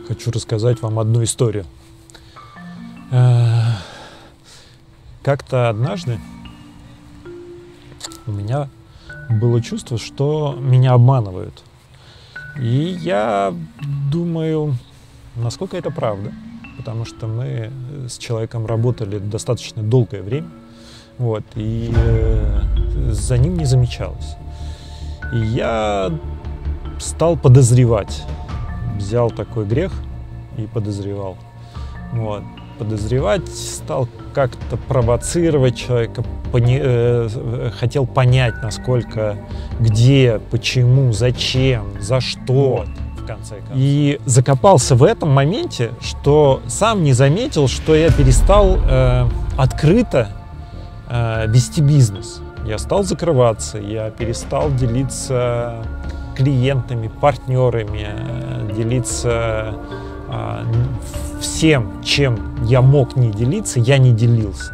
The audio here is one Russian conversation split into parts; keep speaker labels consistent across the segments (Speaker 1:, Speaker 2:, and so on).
Speaker 1: хочу рассказать вам одну историю. Как-то однажды у меня было чувство, что меня обманывают. И я думаю, насколько это правда, потому что мы с человеком работали достаточно долгое время, и за ним не замечалось. И я стал подозревать, взял такой грех и подозревал. Подозревать, стал как-то провоцировать человека, хотел понять, насколько, где, почему, зачем, за что, в конце концов. И закопался в этом моменте, что сам не заметил, что я перестал открыто вести бизнес. Я стал закрываться, я перестал делиться клиентами, партнерами, делиться всем, чем я мог не делиться, я не делился.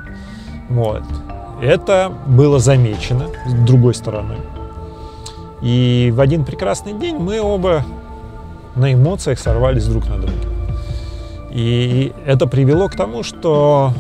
Speaker 1: Это было замечено с другой стороны. И в один прекрасный день мы оба на эмоциях сорвались друг на друга. И это привело к тому, что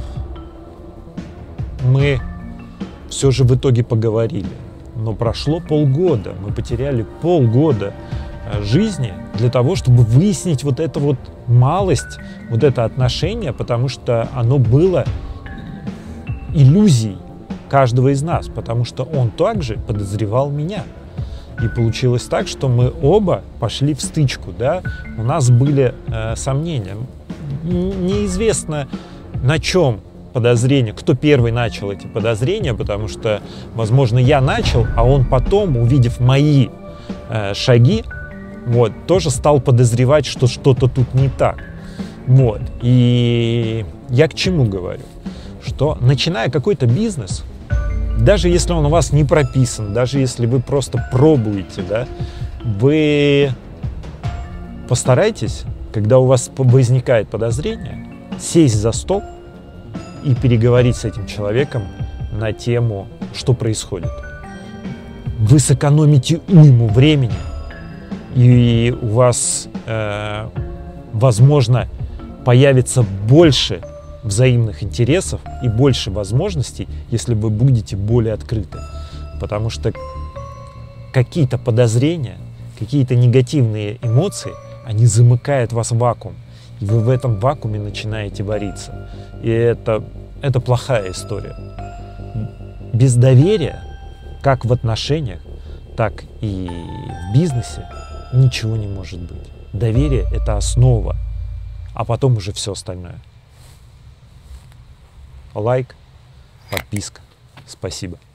Speaker 1: мы все же в итоге поговорили. Но прошло полгода, мы потеряли полгода жизни для того, чтобы выяснить вот эту вот малость, вот это отношение, потому что оно было иллюзией каждого из нас, потому что он также подозревал меня. И получилось так, что мы оба пошли в стычку, у нас были сомнения. Неизвестно, на чем подозрения, кто первый начал эти подозрения, потому что, возможно, я начал, а он потом, увидев мои шаги, тоже стал подозревать, что что-то тут не так. И я к чему говорю? Что, начиная какой-то бизнес, даже если он у вас не прописан, даже если вы просто пробуете, вы постарайтесь, когда у вас возникает подозрение, сесть за стол и переговорить с этим человеком на тему, что происходит. Вы сэкономите уйму времени, и у вас, возможно, появится больше взаимных интересов и больше возможностей, если вы будете более открыты. Потому что какие-то подозрения, какие-то негативные эмоции, они замыкают вас в вакуум. И вы в этом вакууме начинаете вариться. И это плохая история. Без доверия, как в отношениях, так и в бизнесе, ничего не может быть. Доверие – это основа, а потом уже все остальное. Лайк, подписка. Спасибо.